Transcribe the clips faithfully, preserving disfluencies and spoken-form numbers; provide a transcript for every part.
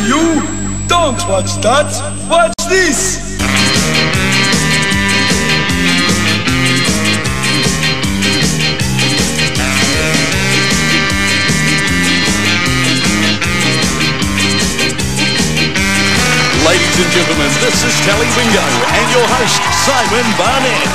you! Don't watch that! Watch this! Ladies and gentlemen, this is TeleBingo and your host, Simon Barnett.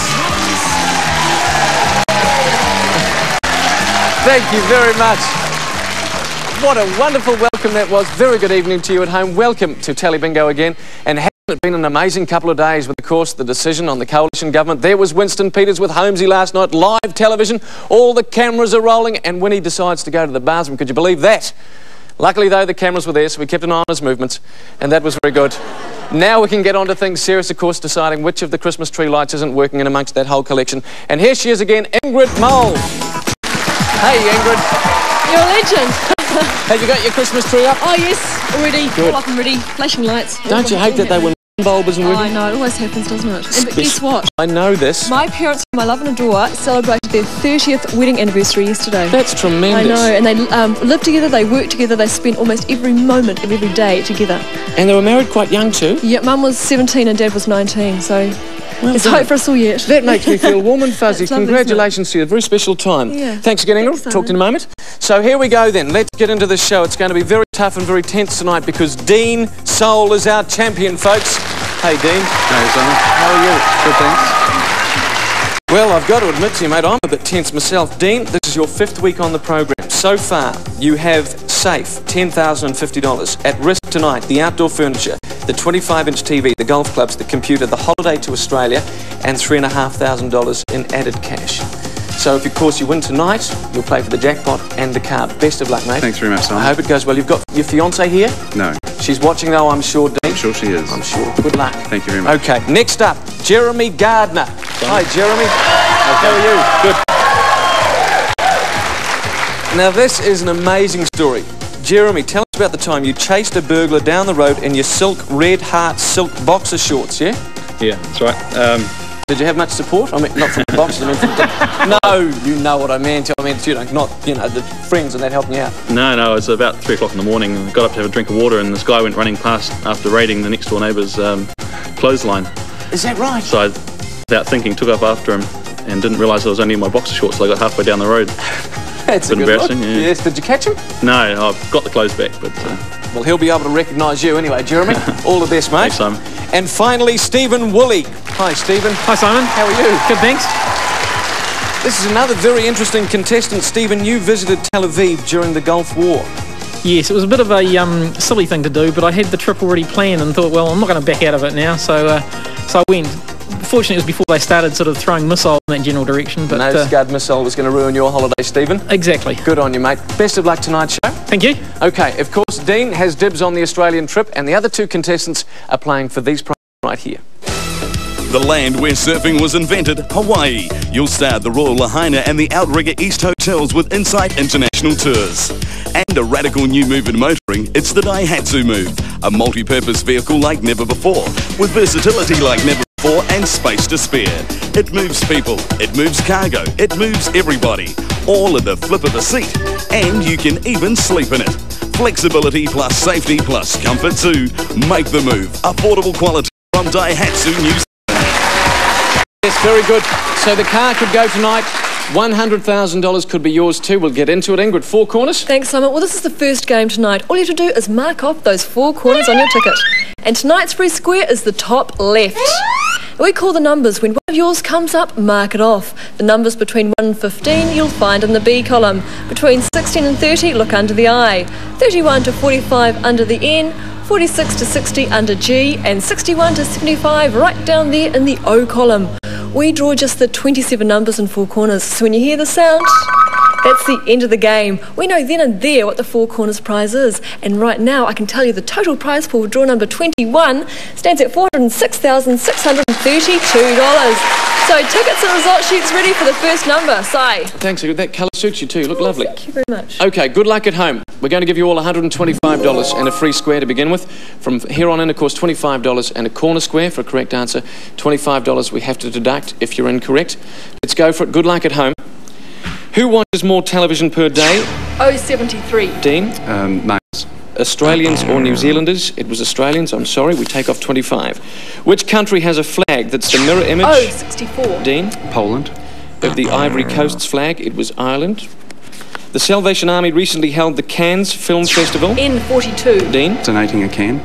Thank you very much. What a wonderful welcome that was. Very good evening to you at home. Welcome to TeleBingo again. And hasn't it been an amazing couple of days with, of course, the decision on the coalition government? There was Winston Peters with Holmesy last night, live television. All the cameras are rolling, and when he decides to go to the bathroom, could you believe that? Luckily, though, the cameras were there, so we kept an eye on his movements, and that was very good. Now we can get on to things serious, of course, deciding which of the Christmas tree lights isn't working in amongst that whole collection. And here she is again, Ingrid Mole. Hey, Ingrid. You're a legend. Have you got your Christmas tree up? Oh, yes, already. Good. All up and ready. Flashing lights. Don't you hate that they were bulb isn't Oh, working? I know, it always happens, doesn't it? And, but guess what? I know this. My parents, whom I love and adore, celebrated their thirtieth wedding anniversary yesterday. That's tremendous. I know, and they um, lived together, they worked together, they spent almost every moment of every day together. And they were married quite young too? Yeah, Mum was seventeen and Dad was nineteen, so well there's done. hope for us all yet. That makes me feel warm and fuzzy. Lovely, Congratulations to you. A very special time. Yeah. Thanks again, Ingrid. Thanks, Talk to you in a moment. So here we go then. Let's get into the show. It's going to be very tough and very tense tonight because Dean Soul is our champion, folks. Hey, Dean. Hey, Simon. How are you? Good, thanks. Well, I've got to admit to you, mate, I'm a bit tense myself. Dean, this is your fifth week on the program. So far, you have safe ten thousand fifty dollars. At risk tonight, the outdoor furniture, the twenty-five inch T V, the golf clubs, the computer, the holiday to Australia, and three thousand five hundred dollars in added cash. So if, of course, you win tonight, you'll play for the jackpot and the car. Best of luck, mate. Thanks very much, Simon. I hope it goes well. You've got your fiancée here? No. She's watching, though, I'm sure, Dean. I'm sure she is. I'm sure. Good luck. Thank you very much. Okay, next up, Jeremy Gardiner. Hi, Jeremy. How are you? Good. Now, this is an amazing story. Jeremy, tell us about the time you chased a burglar down the road in your silk Red Heart silk boxer shorts, yeah? Yeah, that's right. Um, Did you have much support? I mean, not from the boxers, I mean from the... No, you know what I meant. I meant, you know, not, you know, the friends and that helping you out. no, no, it was about three o'clock in the morning. I got up to have a drink of water and this guy went running past after raiding the next door neighbour's um, clothesline. Is that right? So I, without thinking, took up after him and didn't realise I was only in my boxer shorts till I got halfway down the road. That's a bit good embarrassing, look. yeah. Yes, did you catch him? No, I've got the clothes back, but... Uh, Well, he'll be able to recognise you anyway, Jeremy. All the best, mate. Thanks, Simon. And finally, Stephen Woolley. Hi, Stephen. Hi, Simon. How are you? Good, thanks. This is another very interesting contestant. Stephen, you visited Tel Aviv during the Gulf War. Yes, it was a bit of a um, silly thing to do, but I had the trip already planned and thought, well, I'm not going to back out of it now, so uh, so I went. Fortunately, it was before they started sort of throwing missiles in that general direction. But no uh, Scud missile was going to ruin your holiday, Stephen. Exactly. Good on you, mate. Best of luck tonight's show. Thank you. Okay, of course, Dean has dibs on the Australian trip, and the other two contestants are playing for these prizes right here. The land where surfing was invented, Hawaii. You'll star the Royal Lahaina and the Outrigger East Hotels with Insight International Tours. And a radical new move in motoring, it's the Daihatsu Move. A multi-purpose vehicle like never before, with versatility like never before and space to spare. It moves people, it moves cargo, it moves everybody. All at the flip of the seat. And you can even sleep in it. Flexibility plus safety plus comfort too. Make the move. Affordable quality from Daihatsu New Zealand. Yes, very good. So the car could go tonight. one hundred thousand dollars could be yours too. We'll get into it. Ingrid, four corners? Thanks, Simon. Well, this is the first game tonight. All you have to do is mark off those four corners on your ticket. And tonight's free square is the top left. We call the numbers. When one of yours comes up, mark it off. The numbers between one and fifteen you'll find in the B column. Between sixteen and thirty, look under the I. thirty-one to forty-five under the N. forty-six to sixty under G. And sixty-one to seventy-five right down there in the O column. We draw just the twenty-seven numbers in four corners. So when you hear the sound, that's the end of the game. We know then and there what the Four Corners prize is. And right now, I can tell you the total prize for draw number twenty-one stands at four hundred six thousand six hundred thirty-two dollars. So tickets and result sheets ready for the first number. Si. Thanks, Ingrid. That colour suits you too. You look lovely. Thank you very much. Okay, good luck at home. We're going to give you all one hundred twenty-five dollars and a free square to begin with. From here on in, of course, twenty-five dollars and a corner square for a correct answer. twenty-five dollars we have to deduct if you're incorrect. Let's go for it. Good luck at home. Who watches more television per day? oh seventy-three. Dean? um, names. Australians or New Zealanders? It was Australians, I'm sorry, we take off twenty-five. Which country has a flag that's the mirror image? Oh, sixty-four. Dean? Poland. Of the Ivory Coast's flag, it was Ireland. The Salvation Army recently held the Cannes Film Festival. N forty-two. Dean? Donating a can.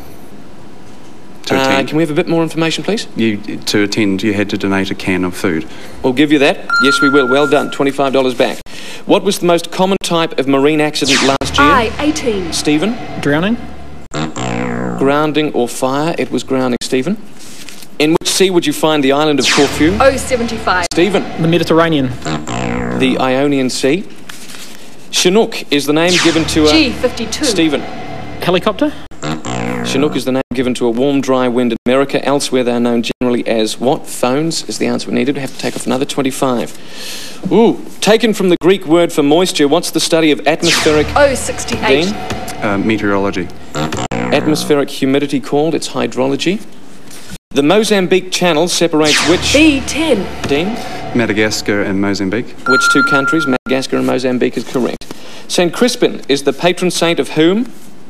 To Uh, attend. can we have a bit more information, please? You, to attend, you had to donate a can of food. We'll give you that. Yes, we will. Well done. twenty-five dollars back. What was the most common type of marine accident last year? I, eighteen. Stephen? Drowning? Grounding or fire? It was grounding, Stephen. In which sea would you find the island of Corfu? Oh, seventy-five. Stephen? The Mediterranean? The Ionian Sea. Chinook is the name given to a... G, fifty-two. Stephen? Helicopter? Chinook is the name given to a warm, dry wind in America. Elsewhere, they are known generally as what? Phones is the answer we needed. We have to take off another twenty-five. Ooh, taken from the Greek word for moisture, what's the study of atmospheric... Oh, sixty-eight. Dean? Uh, meteorology. Atmospheric humidity called, it's hydrology. The Mozambique Channel separates which... B, ten. Dean? Madagascar and Mozambique. Which two countries? Madagascar and Mozambique is correct. Saint Crispin is the patron saint of whom?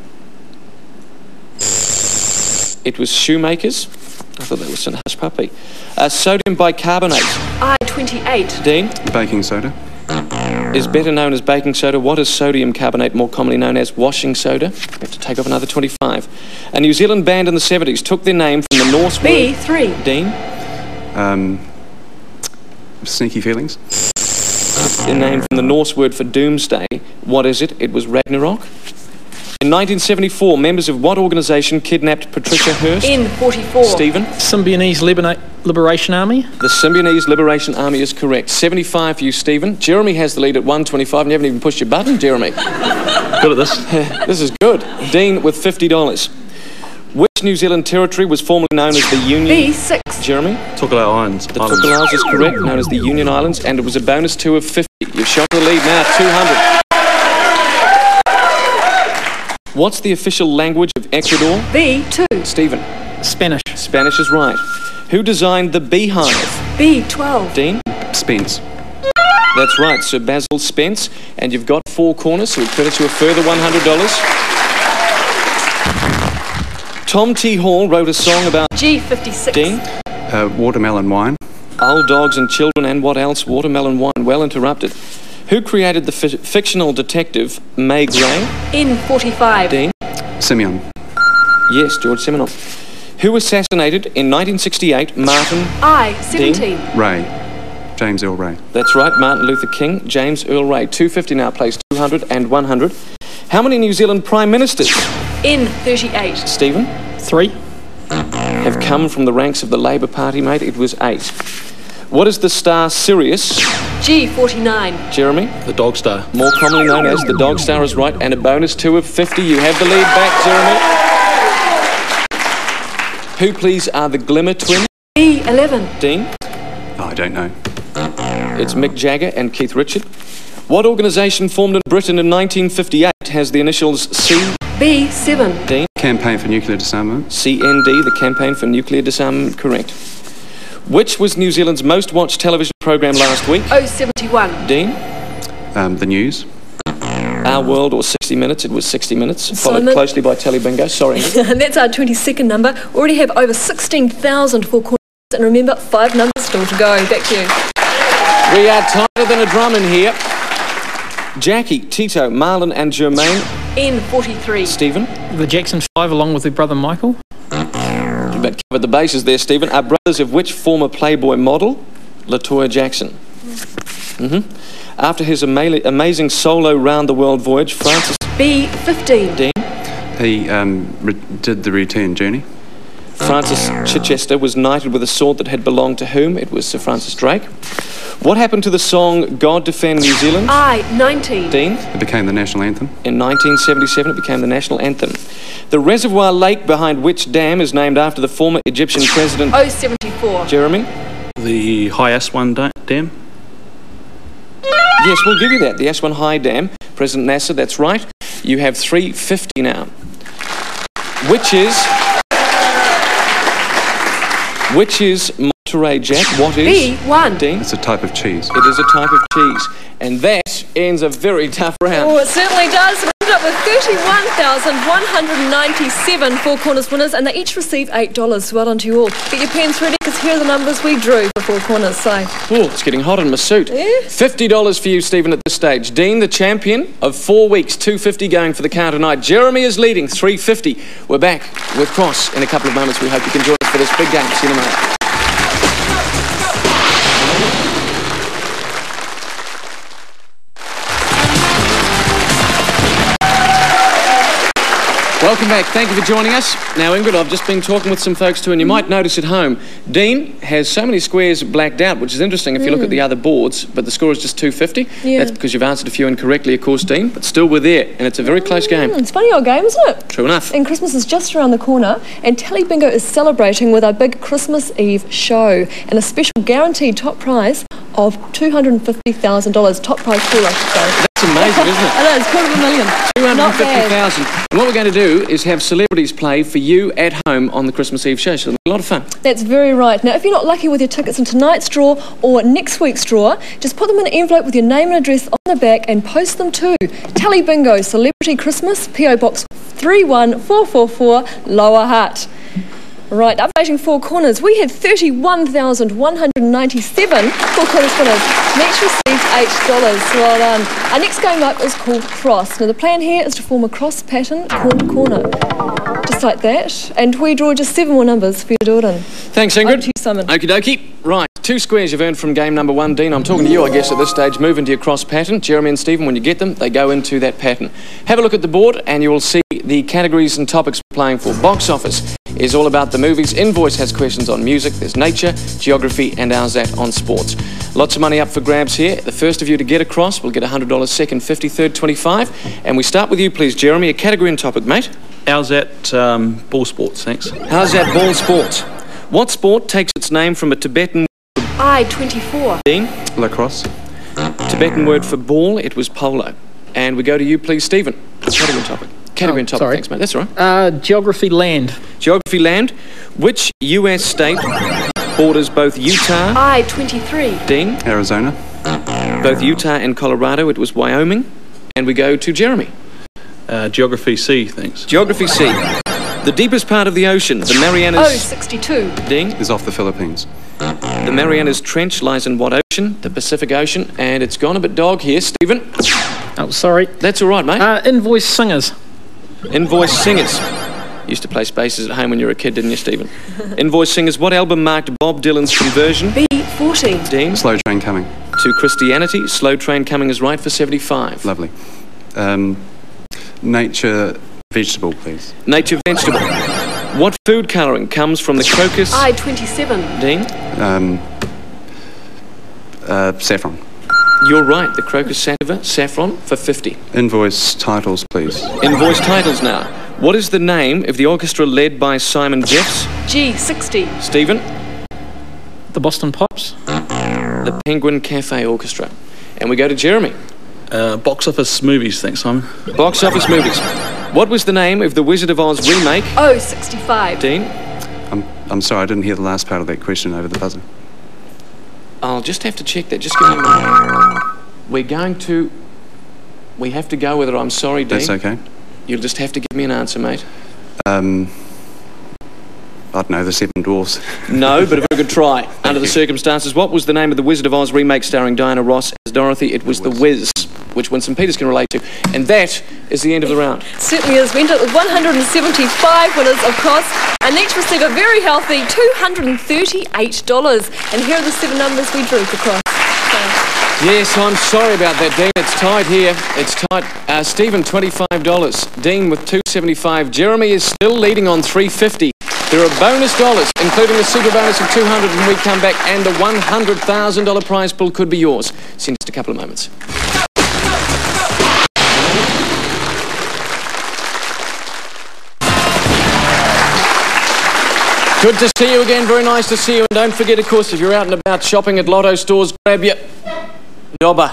It was shoemakers. I thought that was Saint Hush Puppy. Uh, sodium bicarbonate. I, twenty-eight. Dean? Baking soda. Is better known as baking soda. What is sodium carbonate more commonly known as? Washing soda. We have to take off another twenty-five. A New Zealand band in the seventies took their name from the Norse B, word... three. Dean? Um, sneaky feelings. Their name from the Norse word for doomsday. What is it? It was Ragnarok. In nineteen seventy-four, members of what organisation kidnapped Patricia Hearst? N, forty-four. Stephen? Symbionese Libera- Liberation Army? The Symbionese Liberation Army is correct. seventy-five for you, Stephen. Jeremy has the lead at one twenty-five, and you haven't even pushed your button, Jeremy. Good at this. This is good. Dean with fifty dollars. Which New Zealand territory was formerly known as the Union... B, six. Jeremy? Tokelau Islands. The Tokelau is correct, known as the Union Islands, and it was a bonus two of fifty. You've shot the lead now, two hundred. What's the official language of Ecuador? B, two. Stephen? Spanish? Spanish is right. Who designed the beehive? B, twelve. Dean? Spence. That's right, Sir Basil Spence. And you've got four corners, so we credit you a further one hundred dollars. Tom T. Hall wrote a song about... G, fifty-six. Dean? Uh, watermelon wine. Old dogs and children and what else? Watermelon wine. Well interrupted. Who created the fi fictional detective May Gray? N, forty-five. Dean? Simeon. Yes, George Simenon. Who assassinated in nineteen sixty-eight Martin... I, seventeen. Ray. James Earl Ray. That's right, Martin Luther King, James Earl Ray. two fifty now, place two hundred and one hundred. How many New Zealand Prime Ministers? N, thirty-eight. Stephen? Three? Have come from the ranks of the Labour Party, mate. It was eight. What is the star Sirius? G, forty-nine. Jeremy? The Dog Star. More commonly known as the Dog Star is right, and a bonus two of fifty. You have the lead back, Jeremy. Who, please, are the Glimmer twins? B, eleven. Dean? Oh, I don't know. It's Mick Jagger and Keith Richard. What organisation formed in Britain in nineteen fifty-eight has the initials C? B, seven. Dean? Campaign for Nuclear Disarmament. C N D, the Campaign for Nuclear Disarmament, correct. Which was New Zealand's most watched television program last week? Oh, seventy-one. Dean? Um, the news. Our World or sixty minutes, it was sixty minutes, followed Simon? closely by TeleBingo. Sorry. And that's our twenty-second number. Already have over sixteen thousand for corners. And remember, five numbers still to go. Back to you. We are tighter than a drum in here. Jackie, Tito, Marlon and Germaine. N, forty-three. Stephen? The Jackson Five along with their brother Michael? You about covered the bases there, Stephen. Are brothers of which former Playboy model? LaToya Jackson. Mm-hmm. After his ama amazing solo round-the-world voyage, Francis... B, fifteen. Dean? He um, re did the return journey. Francis Chichester was knighted with a sword that had belonged to whom? It was Sir Francis Drake. What happened to the song God Defend New Zealand? I, nineteen. Dean? It became the national anthem. In nineteen seventy-seven, it became the national anthem. The reservoir lake behind which dam is named after the former Egyptian president... Oh, seventy-four. Jeremy? The High Aswan da Dam. Yes, we'll give you that. The Aswan High Dam. President Nasser, that's right. You have three fifty now. Which is... Which is Monterey Jack? What is? B one. Dean? It's a type of cheese. It is a type of cheese. And that ends a very tough round. Oh, it certainly does. We ended up with thirty-one thousand one hundred ninety-seven Four Corners winners, and they each receive eight dollars. Well done to you all. Get your pens ready, because here are the numbers we drew for Four Corners. So. Oh, it's getting hot in my suit. Yeah. fifty dollars for you, Stephen, at this stage. Dean, the champion of four weeks, two fifty going for the car tonight. Jeremy is leading, three fifty. We're back with Cross in a couple of moments. We hope you can join us for this big game. See you in a moment. Welcome back. Thank you for joining us. Now, Ingrid, I've just been talking with some folks too, and you might notice at home, Dean has so many squares blacked out, which is interesting if you look at the other boards, but the score is just two fifty. Yeah. That's because you've answered a few incorrectly, of course, Dean, but still we're there, and it's a very close game. Mm, it's a funny old game, isn't it? True enough. And Christmas is just around the corner, and TeleBingo is celebrating with our big Christmas Eve show and a special guaranteed top prize of two hundred fifty thousand dollars. Top prize pool, I should say. That's amazing, isn't it? I know, it's quarter of a million. two hundred fifty thousand. Not And what we're going to do is have celebrities play for you at home on the Christmas Eve show, so it'll be a lot of fun. That's very right. Now, if you're not lucky with your tickets in tonight's draw or next week's draw, just put them in an envelope with your name and address on the back and post them to TeleBingo Celebrity Christmas, P O Box three one four four four, Lower Hutt. Right, updating Four Corners. We had thirty-one thousand one hundred ninety-seven Four Corners winners, and each received eight dollars. Well done. Our next game up is called Cross. Now, the plan here is to form a cross pattern corner to corner. Just like that. And we draw just seven more numbers for you to do it in. Thanks, Ingrid. Over to you, Simon. Okie dokie. Right, two squares you've earned from game number one. Dean, I'm talking to you, I guess, at this stage. Move into your cross pattern. Jeremy and Stephen, when you get them, they go into that pattern. Have a look at the board and you will see the categories and topics we're playing for. Box office is all about the movies. Invoice has questions on music. There's nature, geography, and ours that on sports. Lots of money up for grabs here. The first of you to get across will get one hundred dollars, second fifty, third twenty-five. And we start with you, please, Jeremy. A category and topic, mate. How's that um, ball sports, thanks. How's that ball sports? What sport takes its name from a Tibetan I twenty-four. Dean? Lacrosse. Tibetan word for ball, it was polo. And we go to you, please, Stephen. Category and topic. Category Oh, and topic, sorry. thanks, mate. That's all right. Uh, geography land. Geography land. Which U S state borders both Utah, I twenty-three. Dean, Arizona. both Utah and Colorado? It was Wyoming. And we go to Jeremy. Uh, geography C, thanks. Geography C. The deepest part of the ocean, the Marianas... Oh, sixty-two. Dean, Is off the Philippines. the Marianas Trench lies in what ocean? The Pacific Ocean. And it's gone a bit dog here, Stephen. Oh, sorry. That's all right, mate. Uh, invoice singers. Invoice singers. Used to play spaces at home when you were a kid, didn't you, Stephen? Invoice singers. What album marked Bob Dylan's conversion? B forty. Dean, Slow train coming. to Christianity. Slow Train Coming is right for seventy-five. Lovely. Um, nature vegetable, please. Nature vegetable. What food colouring comes from the crocus? I twenty-seven. Dean, Um, uh, saffron. you're right. The crocus sativa, saffron for fifty. Invoice titles, please. Invoice titles now. What is the name of the orchestra led by Simon Jeffs? G sixty. Stephen, The Boston Pops. the Penguin Cafe Orchestra. And we go to Jeremy. Uh, box office movies, thanks, Simon. Box office movies. What was the name of the Wizard of Oz remake? Oh, sixty-five. Dean, I'm, I'm sorry, I didn't hear the last part of that question over the buzzer. I'll just have to check that. Just give me a minute. We're going to... We have to go with it. I'm sorry, Dean. That's okay. You'll just have to give me an answer, mate. Um, I don't know, the Seven Dwarfs. No, but a very good try. Under the circumstances, what was the name of the Wizard of Oz remake starring Diana Ross as Dorothy? It was The Wiz, which Winston Peters can relate to. And that is the end of the round. Certainly is. We ended up with one hundred seventy-five winners, of course, and each received a very healthy two hundred thirty-eight dollars. And here are the seven numbers we drew for Cross. So, Yes, I'm sorry about that, Dean. It's tied here. It's tied. Uh, Stephen, twenty-five dollars. Dean with two seventy-five. Jeremy is still leading on three fifty. There are bonus dollars, including a super bonus of two hundred when we come back, and the one hundred thousand dollar prize pool could be yours. See you in just a couple of moments. Good to see you again. Very nice to see you. And don't forget, of course, if you're out and about shopping at Lotto stores, grab your dobber.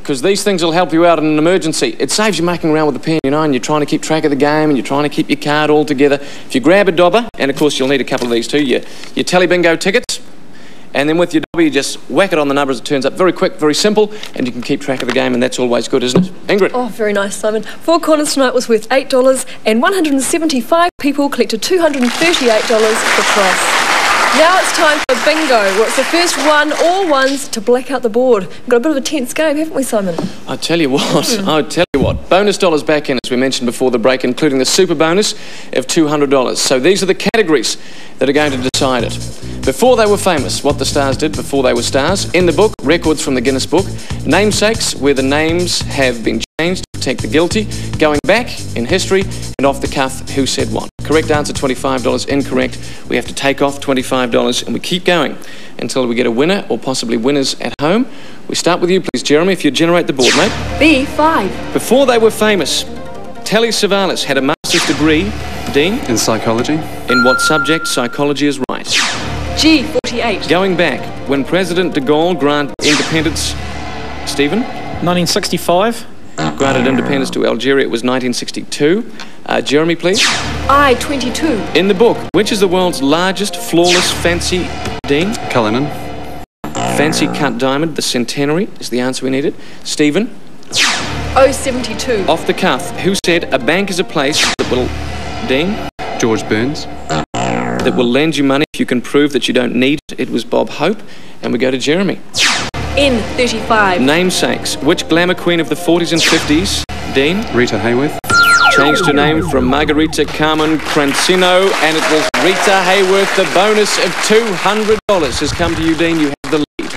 because these things will help you out in an emergency. It saves you mucking around with the pen, you know, and you're trying to keep track of the game and you're trying to keep your card all together. If you grab a dobber, and of course you'll need a couple of these too, your, your TeleBingo tickets, and then with your dobber you just whack it on the number as it turns up. Very quick, very simple, and you can keep track of the game, and that's always good, isn't it? Ingrid? Oh, very nice, Simon. Four Corners tonight was worth eight dollars, and one hundred seventy-five people collected two hundred thirty-eight dollars for price. Now it's time for bingo. Well, it's the first one, all ones, to black out the board. We've got a bit of a tense game, haven't we, Simon? I tell you what, mm. I tell you what. Bonus dollars back in, as we mentioned before the break, including the super bonus of two hundred dollars. So these are the categories that are going to decide it. Before they were famous, what the stars did before they were stars. In the book, records from the Guinness Book. Namesakes, where the names have been changed to protect the guilty. Going back in history, and off the cuff, who said what. Correct answer, twenty-five dollars. Incorrect, we have to take off twenty-five dollars, and we keep going until we get a winner, or possibly winners at home. We start with you, please, Jeremy, if you generate the board, mate. B five. Before they were famous, Telly Savalas had a master's degree, Dean? In psychology. In what subject? Psychology is right. G forty-eight. Going back, when President de Gaulle granted independence, Stephen? nineteen sixty-five. Granted independence to Algeria, it was nineteen sixty-two. Uh, Jeremy, please. I twenty-two. In the book, which is the world's largest flawless fancy, Dean? Cullinan. Fancy cut diamond, the centenary, is the answer we needed. Stephen? oh seventy-two. Off the cuff, who said a bank is a place that will, Dean? George Burns. That will lend you money if you can prove that you don't need it. It was Bob Hope. And we go to Jeremy. N thirty-five. Namesakes. Which glamour queen of the forties and fifties? Dean? Rita Hayworth. Changed her name from Margarita Carmen Crancino, and it was Rita Hayworth. The bonus of two hundred dollars has come to you, Dean. You have the lead.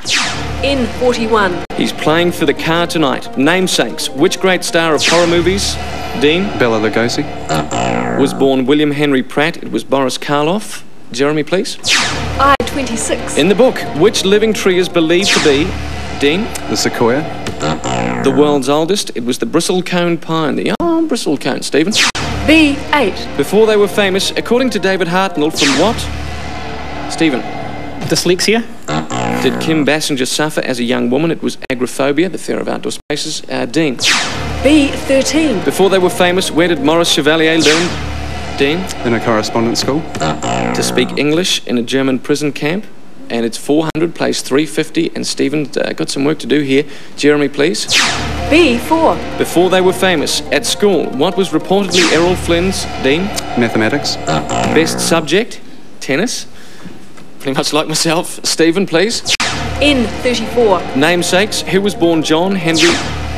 N forty-one. He's playing for the car tonight. Namesakes. Which great star of horror movies? Dean? Bela Lugosi. Was born William Henry Pratt. It was Boris Karloff. Jeremy, please. I twenty-six. In the book, which living tree is believed to be, Dean? The sequoia. The world's oldest. It was the bristlecone pine. The oh, bristlecone, Stephen. B eight. Before they were famous, according to David Hartnell, from what? Stephen. Dyslexia. Did Kim Basinger suffer as a young woman? It was agoraphobia, the fear of outdoor spaces. Uh, Dean. B thirteen. Before they were famous, where did Maurice Chevalier learn? Dean? In a correspondence school. To speak English in a German prison camp. And it's four hundred, plays three fifty, and Stephen's uh, got some work to do here. Jeremy, please. B four. Before they were famous, at school, what was reportedly Errol Flynn's, Dean? Mathematics. Best subject? Tennis. Pretty much like myself. Stephen, please. N thirty-four. Namesakes, who was born John Henry...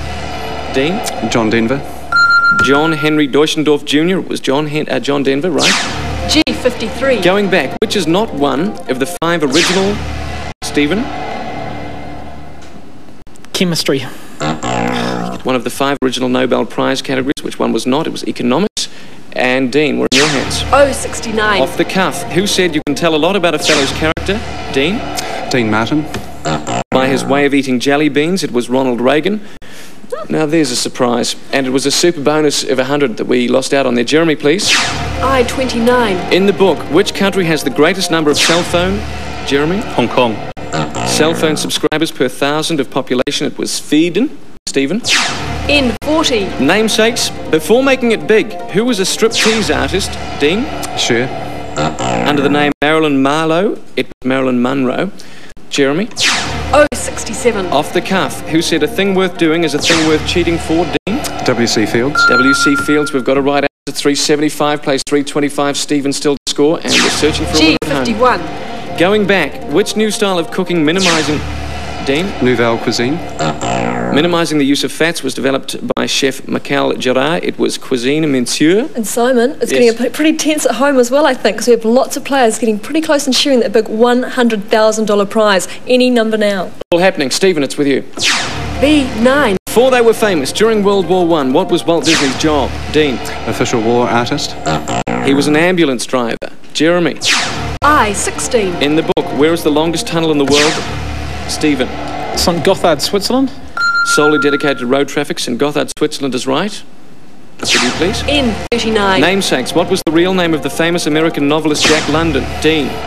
Dean? John Denver. John Henry Deutschendorf Junior It was John, Hen uh, John Denver, right? G fifty-three. Going back, which is not one of the five original... Stephen? Chemistry. One of the five original Nobel Prize categories. Which one was not? It was economics. And Dean, we're in your hands. oh sixty-nine. Off the cuff, who said you can tell a lot about a fellow's character? Dean? Dean Martin. By his way of eating jelly beans, it was Ronald Reagan. Now there's a surprise. And it was a super bonus of one hundred that we lost out on there. Jeremy, please. I twenty-nine. In the book, which country has the greatest number of cell phone? Jeremy? Hong Kong. Cell phone subscribers per thousand of population, it was Sweden. Stephen? N forty. Namesakes, before making it big, who was a striptease artist? Dean? Cher. Under the name Marilyn Marlowe, it was Marilyn Monroe. Jeremy? oh sixty-seven. Off the cuff, who said a thing worth doing is a thing worth cheating for? Dean? W C Fields. W C Fields, we've got a right answer. three seventy-five, plays three twenty-five. Stephen still to score, and we're searching for G a winner at fifty-one. home. Going back, which new style of cooking minimising... Dean? Nouvelle cuisine. Minimising the use of fats was developed by chef Michael Gerard. It was cuisine monsieur. And Simon, it's Yes. getting a pretty tense at home as well, I think, because we have lots of players getting pretty close and sharing that big one hundred thousand dollars prize. Any number now. All happening. Stephen, it's with you. B nine. Before they were famous, during World War One, what was Walt Disney's job? Dean? Official war artist. He was an ambulance driver. Jeremy? I sixteen. In the book, where is the longest tunnel in the world? Stephen? Saint Gotthard, Switzerland. Solely dedicated to road traffic. Saint Gotthard, Switzerland is right. That's with you, please. N thirty-nine. Namesakes, what was the real name of the famous American novelist Jack London? Dean?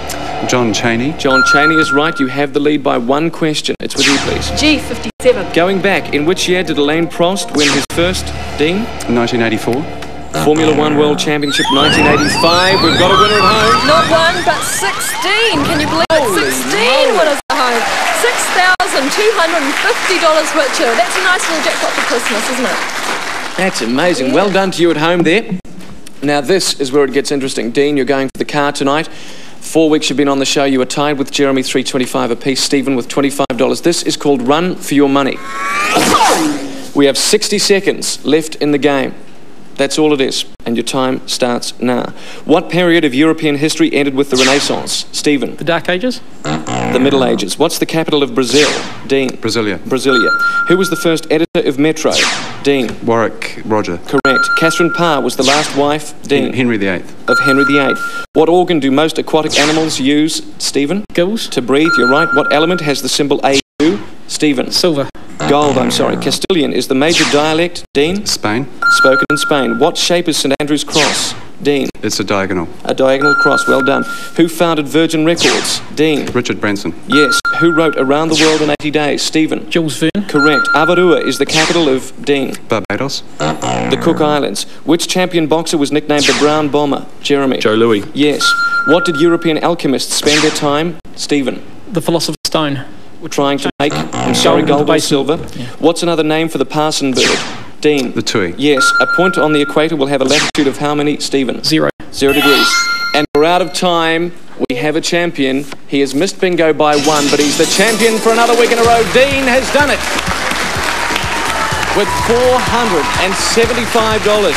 John Chaney. John Chaney is right. You have the lead by one question. It's with you, please. G fifty-seven. Going back, in which year did Alain Prost win his first, Dean? nineteen eighty-four. Formula One World Championship nineteen eighty-five. We've got a winner at home. Not one, but sixteen. Can you believe it? sixteen winners at home. six thousand two hundred fifty dollars, Richard. That's a nice little jackpot for Christmas, isn't it? That's amazing. Well done to you at home there. Now this is where it gets interesting. Dean, you're going for the car tonight. Four weeks you've been on the show. You are tied with Jeremy, three twenty-five apiece. Stephen with twenty-five dollars. This is called Run for Your Money. We have sixty seconds left in the game. That's all it is. And your time starts now. What period of European history ended with the Renaissance? Stephen. The Dark Ages? The Middle Ages. What's the capital of Brazil? Dean. Brasilia. Brasilia. Who was the first editor of Metro? Dean. Warwick Roger. Correct. Catherine Parr was the last wife, Dean. Henry the Eighth. Of Henry the Eighth. What organ do most aquatic animals use, Stephen? Gills? To breathe, you're right. What element has the symbol A U? Stephen. Silver. Gold, I'm sorry. Castilian is the major dialect, Dean. Spain. Spoken in Spain. What shape is St Andrew's Cross, Dean? It's a diagonal. A diagonal cross, well done. Who founded Virgin Records, Dean? Richard Branson. Yes. Who wrote Around the World in eighty days, Stephen? Jules Verne? Correct. Avarua is the capital of, Dean? Barbados. The Cook Islands. Which champion boxer was nicknamed the Brown Bomber, Jeremy? Joe Louis. Yes. What did European alchemists spend their time, Stephen? The Philosopher's Stone. Trying to make, I'm sorry, Gold gold or basement. silver. Yeah. What's another name for the parson bird? Dean. The Tui. Yes. A point on the equator will have a latitude of how many, Stephen? Zero. Zero degrees. And we're out of time. We have a champion. He has missed bingo by one, but he's the champion for another week in a row. Dean has done it with four hundred seventy-five dollars.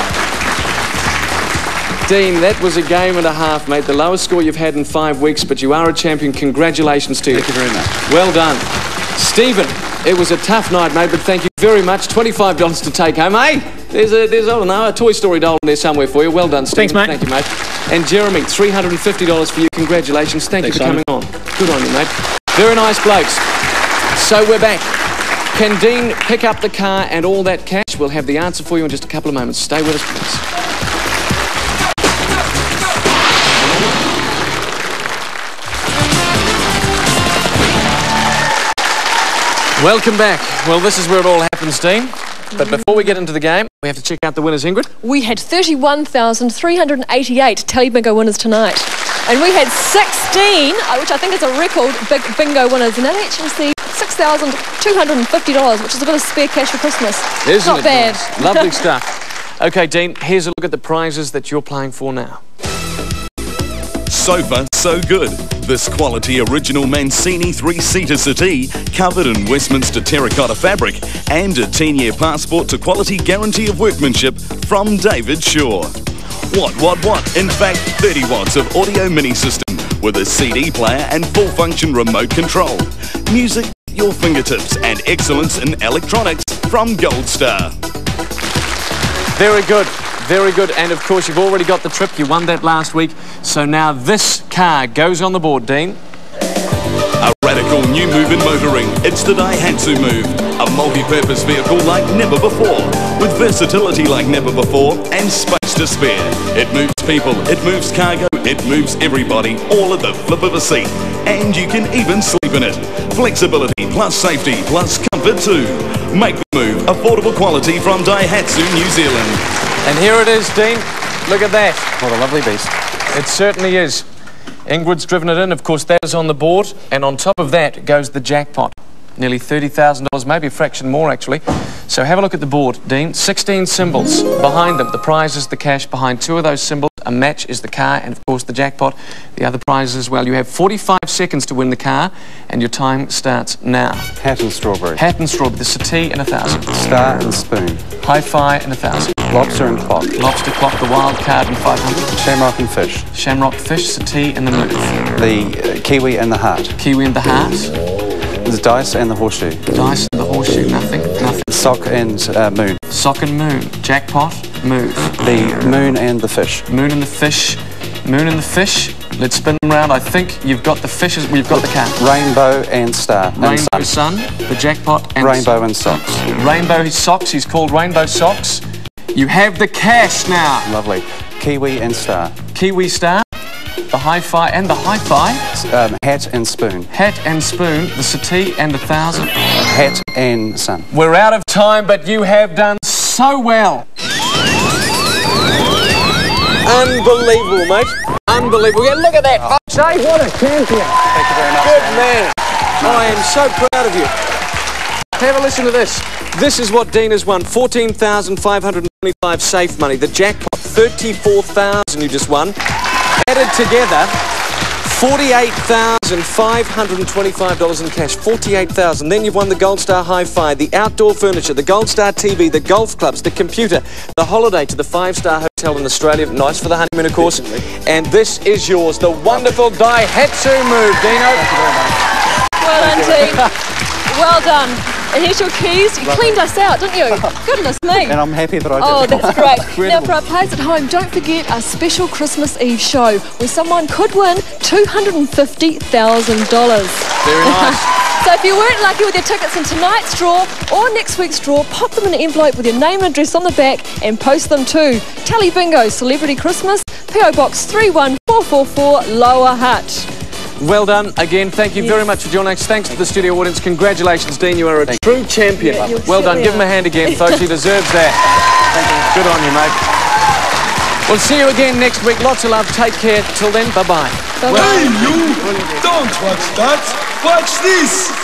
Dean, that was a game and a half, mate. The lowest score you've had in five weeks, but you are a champion. Congratulations to you. Thank you very much. Well done. Stephen, it was a tough night, mate, but thank you very much. twenty-five dollars to take home, eh? There's a, there's, I don't know, a Toy Story doll in there somewhere for you. Well done, Stephen. Thanks, mate. Thank you, mate. And Jeremy, three hundred fifty dollars for you. Congratulations. Thank Thanks, you for coming Simon. on. Good on you, mate. Very nice blokes. So we're back. Can Dean pick up the car and all that cash? We'll have the answer for you in just a couple of moments. Stay with us, please. Welcome back. Well, this is where it all happens, Dean. But before we get into the game, we have to check out the winners, Ingrid. We had thirty-one thousand three hundred eighty-eight TeleBingo winners tonight. And we had sixteen, uh, which I think is a record, big bingo winners. And that actually received six thousand two hundred fifty dollars, which is a bit of spare cash for Christmas. Isn't Not it bad. nice? Lovely stuff. Okay, Dean, here's a look at the prizes that you're playing for now. So far, so good. This quality original Mancini three-seater settee, covered in Westminster terracotta fabric, and a ten-year passport to quality guarantee of workmanship from David Shaw. What, what, what? In fact, thirty watts of audio mini system with a C D player and full-function remote control. Music at your fingertips and excellence in electronics from Gold Star. Very good. Very good. And of course, you've already got the trip. You won that last week. So now this car goes on the board, Dean. A radical new move in motoring. It's the Daihatsu Move. A multi-purpose vehicle like never before. With versatility like never before and space to spare. It moves people, it moves cargo, it moves everybody, all at the flip of a seat. And you can even sleep in it. Flexibility plus safety plus comfort too. Make the move. Affordable quality from Daihatsu New Zealand. And here it is, Dean. Look at that. What a lovely beast. It certainly is. Ingrid's driven it in. Of course, that is on the board. And on top of that goes the jackpot. Nearly thirty thousand dollars, maybe a fraction more, actually. So have a look at the board, Dean. sixteen symbols behind them. The prize is the cash. Behind two of those symbols, a match is the car, and, of course, the jackpot. The other prizes as well. You have forty-five seconds to win the car, and your time starts now. Hat and strawberry. Hat and strawberry, the settee and a thousand. Star and spoon. Hi-fi and a thousand. Lobster and clock. Lobster clock, the wild card and five hundred. Shamrock and fish. Shamrock fish, settee and the move. The uh, kiwi and the heart. Kiwi and the heart. The dice and the horseshoe. Dice and the horseshoe, nothing, nothing. Sock and uh, moon. Sock and moon. Jackpot, move. The moon and the fish. Moon and the fish. Moon and the fish. Let's spin them around. I think you've got the fishes. We've got the car. Rainbow and star. Rainbow and sun. sun. The jackpot and Rainbow and socks. Rainbow socks. He's called Rainbow Socks. You have the cash now. Lovely. Kiwi and star. Kiwi star. the hi-fi and the hi-fi. Um, hat and spoon. Hat and spoon, the settee and a thousand. Hat and sun. We're out of time, but you have done so well. Unbelievable, mate. Unbelievable. Yeah, look at that. Oh. Jay, what a champion. Thank you very much. Good man. I am so proud of you. Have a listen to this. This is what Dean has won. fourteen thousand five hundred twenty-five safe money. The jackpot, thirty-four thousand you just won. Added together, forty-eight thousand five hundred twenty-five dollars in cash. forty-eight thousand dollars. Then you've won the Gold Star Hi-Fi, the outdoor furniture, the Gold Star T V, the golf clubs, the computer, the holiday to the five-star hotel in Australia. Nice for the honeymoon, of course. And this is yours, the wonderful Daihatsu move, Dino. Thank you very much. Well done, team. Well done. And here's your keys. You cleaned us out, didn't you? Goodness me. And I'm happy that I did. Oh, that's great. Now, for our players at home, don't forget our special Christmas Eve show where someone could win two hundred fifty thousand dollars. Very nice. So if you weren't lucky with your tickets in tonight's draw or next week's draw, pop them in an envelope with your name and address on the back and post them to TeleBingo Celebrity Christmas, P O Box three one four four four, Lower Hutt. Well done again. Thank you yes. very much for joining us. Thanks to the studio audience. Congratulations, Dean. You are a Thank true champion. Yeah, well done. Give him a hand again, folks. He deserves that. Thank you. Good on you, mate. We'll see you again next week. Lots of love. Take care. Till then, bye-bye. Bye-bye. Hey, you! Don't watch that. Watch this.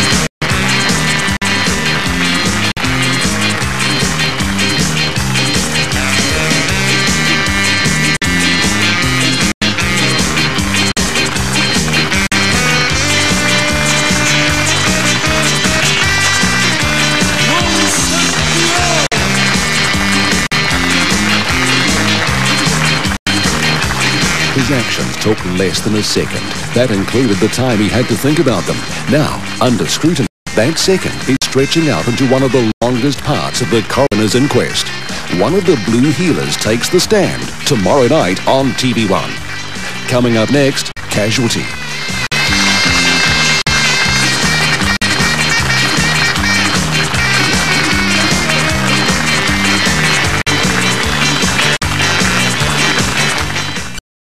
His actions took less than a second. That included the time he had to think about them. Now, under scrutiny, that second is stretching out into one of the longest parts of the coroner's inquest. One of the blue heelers takes the stand tomorrow night on T V one. Coming up next, Casualty.